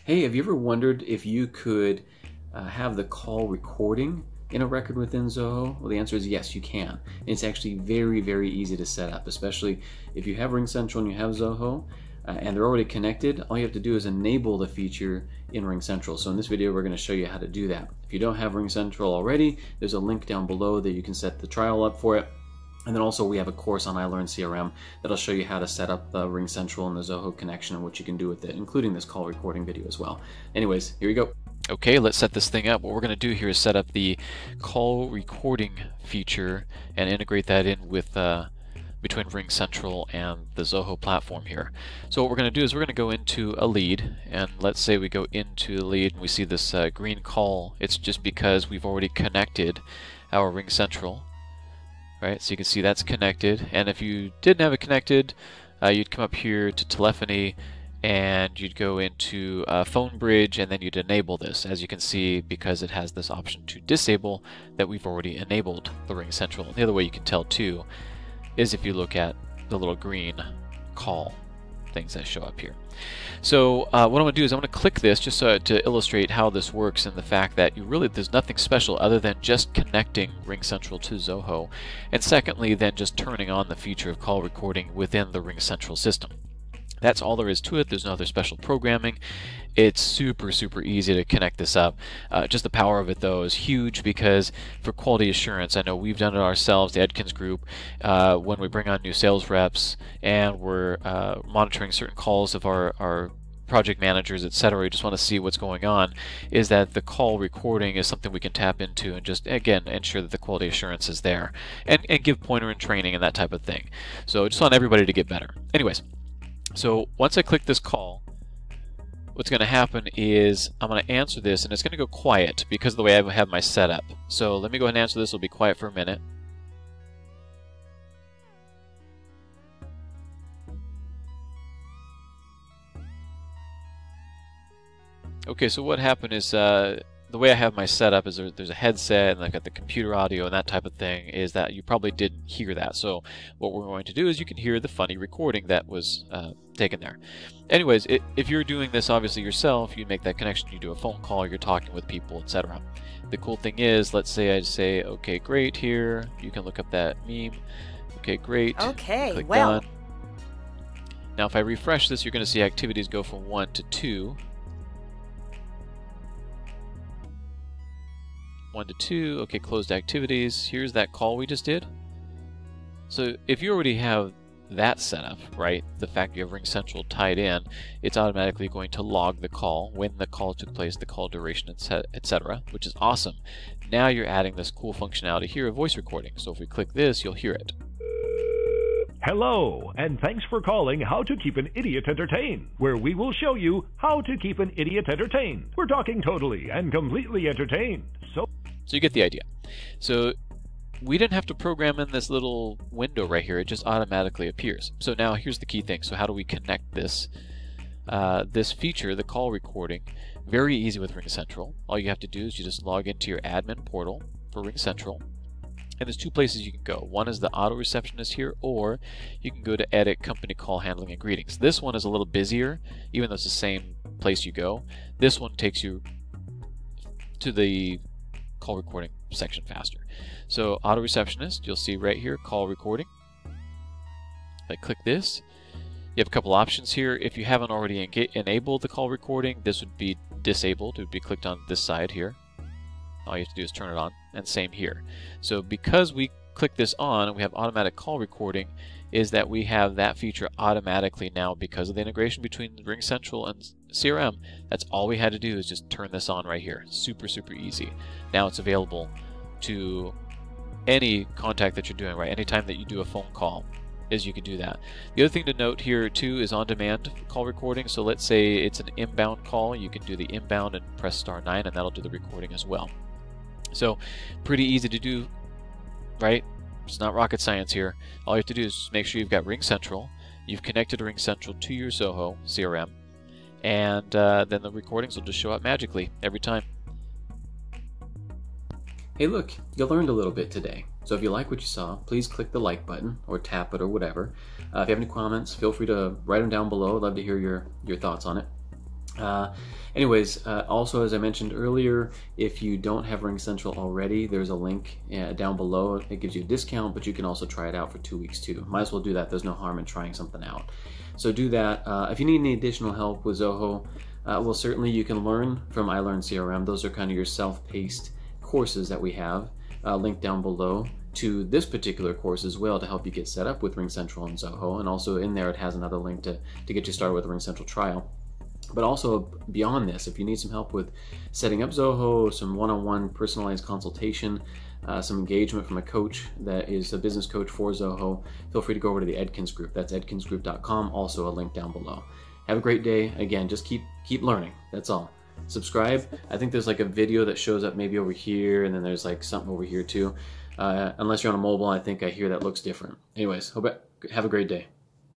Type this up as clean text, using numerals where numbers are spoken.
Hey, have you ever wondered if you could have the call recording in a record within Zoho? Well, the answer is yes, you can. And it's actually very, very easy to set up, especially if you have Ring Central and you have Zoho and they're already connected. All you have to do is enable the feature in Ring Central. So in this video, we're going to show you how to do that. If you don't have Ring Central already, there's a link down below that you can set the trial up for it. And then also we have a course on CRM that'll show you how to set up the Ring Central and the Zoho connection and what you can do with it, including this call recording video as well. Anyways, here we go. Okay, let's set this thing up. What we're going to do here is set up the call recording feature and integrate that in with between Ring Central and the Zoho platform here. So what we're going to do is we're going to go into a lead, and let's say we go into the lead and we see this green call. It's just because we've already connected our Ring Central. Right, so you can see that's connected, and if you didn't have it connected, you'd come up here to telephony and you'd go into phone bridge, and then you'd enable this. As you can see, because it has this option to disable, that we've already enabled the Ring Central. And the other way you can tell too is if you look at the little green call things that show up here. So what I'm going to do is I'm going to click this just to illustrate how this works, and the fact that there's nothing special other than just connecting Ring Central to Zoho, and secondly then just turning on the feature of call recording within the Ring Central system. That's all there is to it. There's no other special programming. It's super easy to connect this up. Just the power of it though is huge, because for quality assurance, I know we've done it ourselves, the Edkins group, when we bring on new sales reps and we're monitoring certain calls of our project managers, etc. We just want to see what's going on, is that the call recording is something we can tap into and just again ensure that the quality assurance is there, and give pointer and training and that type of thing. So I just want everybody to get better. Anyways, so once I click this call, what's going to happen is I'm going to answer this, and it's going to go quiet because of the way I have my setup. So let me go ahead and answer this. It'll be quiet for a minute. Okay, so what happened is the way I have my setup is there's a headset, and I've got the computer audio and that type of thing, is that you probably didn't hear that. So what we're going to do is you can hear the funny recording that was taken there. Anyways, if you're doing this obviously yourself, you make that connection, you do a phone call, you're talking with people, etc. The cool thing is, let's say I say, okay, great, here, you can look up that meme. Okay, great. Okay, click well. done. Now if I refresh this, you're going to see activities go from 1 to 2. 1 to 2, okay, closed activities. Here's that call we just did. So if you already have that set up, right, the fact you have Ring Central tied in, it's automatically going to log the call, when the call took place, the call duration, etc., which is awesome. Now you're adding this cool functionality here of voice recording. So if we click this, you'll hear it. Hello, and thanks for calling How to Keep an Idiot Entertained, where we will show you how to keep an idiot entertained. We're talking totally and completely entertained. So you get the idea. So we didn't have to program in this little window right here. It just automatically appears. So now here's the key thing. So how do we connect this this feature, the call recording? Very easy with Ring Central. All you have to do is you just log into your admin portal for Ring Central. And there's two places you can go. One is the auto receptionist here, or you can go to edit company call handling and greetings. This one is a little busier, even though it's the same place you go. This one takes you to the call recording section faster. So auto receptionist, you'll see right here, call recording. If I click this, you have a couple options here. If you haven't already enabled the call recording, this would be disabled. It would be clicked on this side here. All you have to do is turn it on, and same here. So because we click this on and we have automatic call recording, is that we have that feature automatically now because of the integration between Ring Central and CRM. That's all we had to do is just turn this on right here. Super easy. Now it's available to any contact that you're doing, right? Anytime that you do a phone call, is you can do that. The other thing to note here too is on-demand call recording. So let's say it's an inbound call, you can do the inbound and press *9, and that'll do the recording as well. So pretty easy to do, right? It's not rocket science here. All you have to do is make sure you've got Ring Central, you've connected Ring Central to your Zoho CRM, and then the recordings will just show up magically every time. Hey look, you learned a little bit today. So if you like what you saw, please click the like button or tap it or whatever. If you have any comments, feel free to write them down below. I'd love to hear your thoughts on it. Also, as I mentioned earlier, if you don't have Ring Central already, there's a link down below. It gives you a discount, but you can also try it out for 2 weeks too. Might as well do that. There's no harm in trying something out. So do that. If you need any additional help with Zoho, well, certainly you can learn from I Learn CRM. Those are kind of your self-paced courses that we have linked down below to this particular course as well to help you get set up with Ring Central and Zoho. And also in there, it has another link to get you started with the Ring Central trial. But also beyond this, if you need some help with setting up Zoho, some one-on-one personalized consultation, some engagement from a coach that is a business coach for Zoho, feel free to go over to the Edkins group. That's edkinsgroup.com, also a link down below. Have a great day. Again, just keep learning. That's all. Subscribe. I think there's like a video that shows up maybe over here, and then there's like something over here too. Unless you're on a mobile, I think I hear that looks different. Anyways, have a great day.